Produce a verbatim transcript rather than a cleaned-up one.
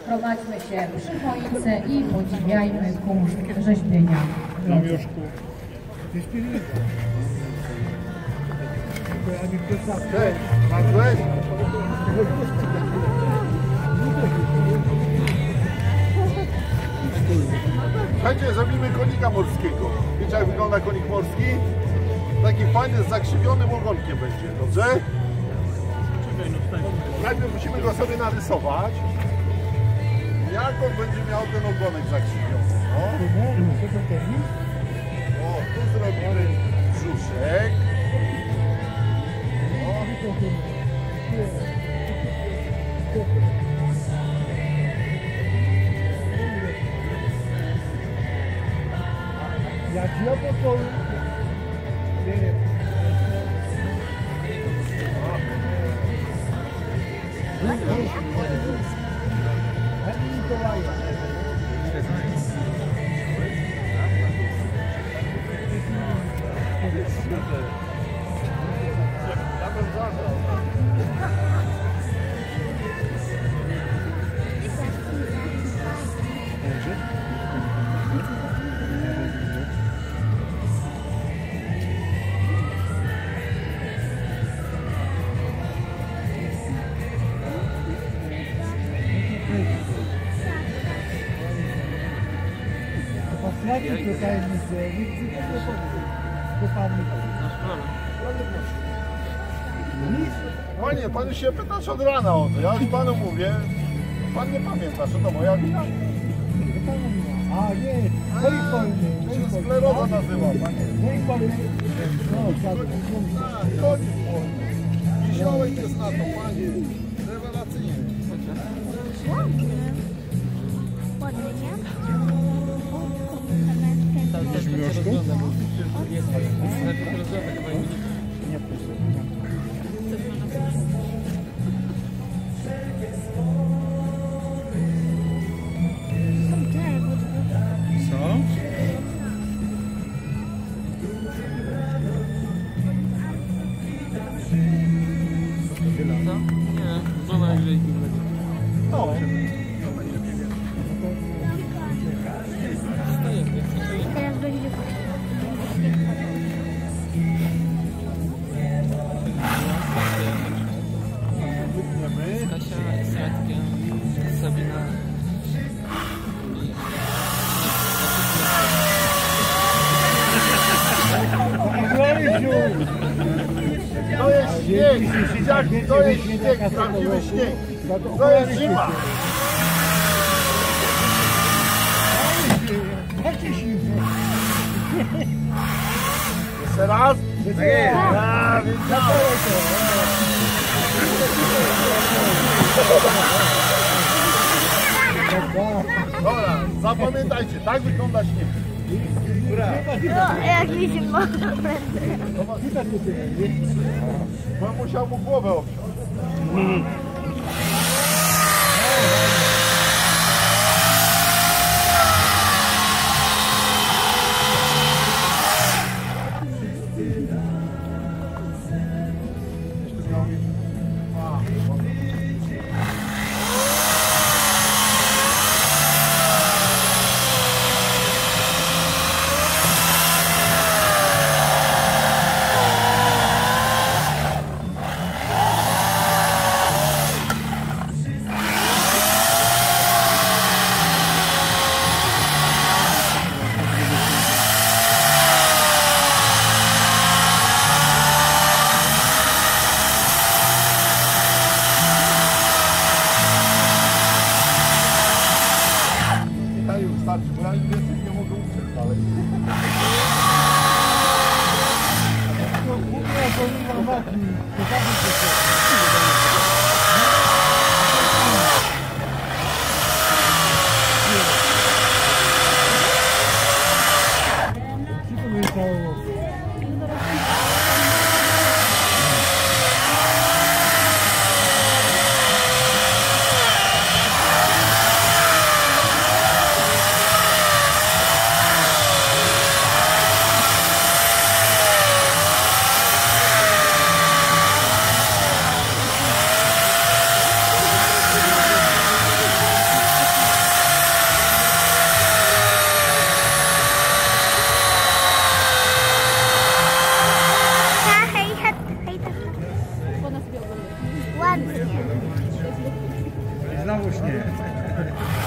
Prowadźmy się przy choince i podziwiajmy kunszt rzeźbienia. Cześć, Marcel? Słuchajcie, zrobimy konika morskiego. Wiecie, jak wygląda konik morski? Taki fajny, z zakrzywionym ogonkiem będzie, dobrze? Najpierw musimy go sobie narysować. Jak on będzie miał ten ogonek zakrzywiony, no? O, tu zrobimy brzuszek. Jak ja po Jakie tutaj muzeum, nic nie Panie, pan się pytasz od rana o to. Ja już panu mówię. Pan nie pamięta, że to moja wina. A nie, konik polny. To się skleroza nazywa, panie. Konik polny. No, konik polny. Wiesiołek jest na to, panie. Rewelacyjnie. Ładnie, nie? Teraz będzie Kasia z Radkiem, Sabina. To jest śnieg, dzieciaki, to jest śnieg, prawdziwy śnieg. To jest zima. Jeszcze raz? A, wiedziałem. Dobra, zapamiętajcie, tak wygląda śnieg. No, jak mi się ma. Bo musiał mu głowę obciąć. Znowu śnieg.